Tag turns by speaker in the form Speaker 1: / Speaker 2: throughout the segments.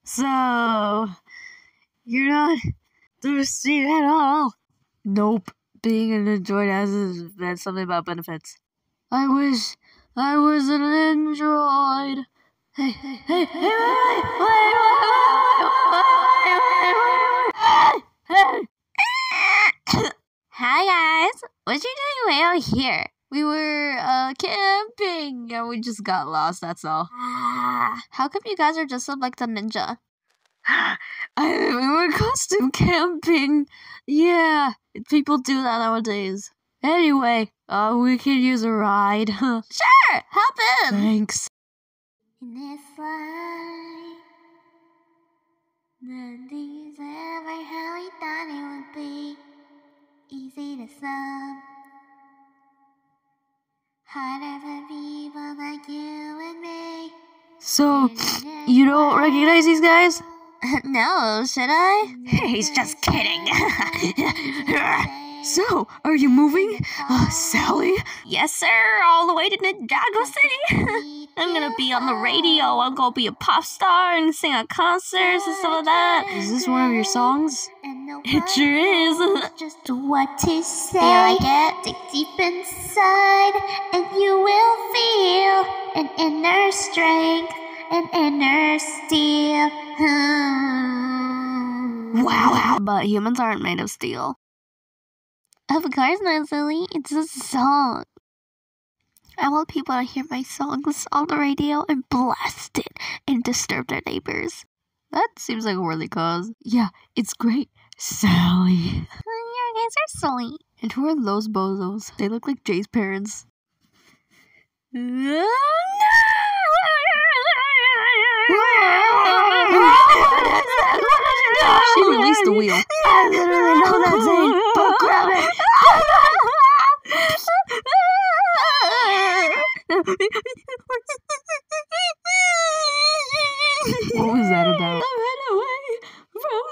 Speaker 1: So, you're not thirsty at all? Nope. Being an android has something about benefits. I wish I was an android. Hey, wait.
Speaker 2: Hi guys, what you doing way out here? We were camping and we just got lost, that's all. How come you guys are just like the ninja?
Speaker 1: We were costume camping. Yeah, people do that nowadays. Anyway, we could use a ride.
Speaker 2: Sure, hop in.
Speaker 1: Thanks.
Speaker 2: In this life, nothing's ever how we thought it would be. Easy to some, harder for people like you and me.
Speaker 1: So, you don't recognize these guys?
Speaker 2: No, should I?
Speaker 1: He's just kidding. So, are you moving, Sally?
Speaker 2: Yes, sir, all the way to Ninjago City. I'm gonna be on the radio. I'm gonna be a pop star and sing at concerts and stuff like that.
Speaker 1: Is this one of your songs?
Speaker 2: It sure is. Just what to say. Feel like it. Dig deep inside, and you will feel an inner strength, an inner steel.
Speaker 1: Wow. But humans aren't made of steel.
Speaker 2: Of course not, silly. It's a song. I want people to hear my songs on the radio and blast it and disturb their neighbors.
Speaker 1: That seems like a worthy cause. Yeah, it's great. Sally.
Speaker 2: You guys are silly.
Speaker 1: And who are those bozos? They look like Jay's parents. She released the wheel.
Speaker 2: I literally know that, Zane, but grab it.
Speaker 1: What was that about?
Speaker 2: I ran away from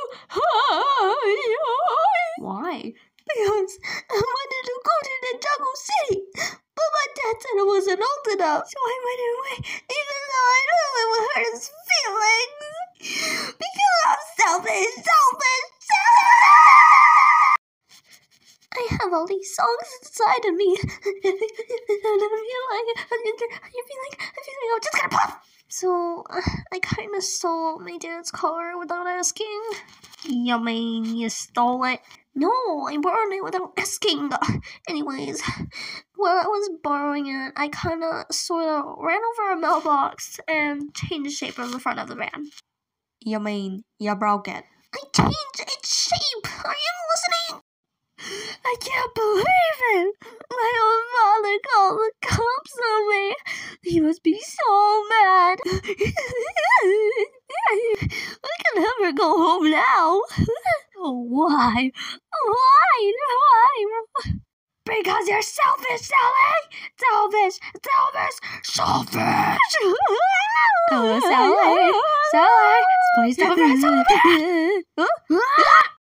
Speaker 2: home.
Speaker 1: Why?
Speaker 2: Because I wanted to go to the Jungle City, but my dad said I wasn't old enough, so I went away, even though I knew it would hurt his feelings. Because I'm selfish. I have all these songs inside of me, and I feel like I'm just gonna pop. So I kind of stole my dad's car without asking. You mean you stole it? No, I borrowed it without asking. Anyways, while I was borrowing it, I kind of sort of ran over a mailbox and changed the shape of the front of the van.
Speaker 1: You mean you broke it?
Speaker 2: I changed its shape. Are you listening?
Speaker 1: I can't believe it! My own father called the cops on me. He must be so mad. I can never go home now. Why? Because you're selfish, Sally! Selfish!
Speaker 2: Oh, Sally!
Speaker 1: Please don't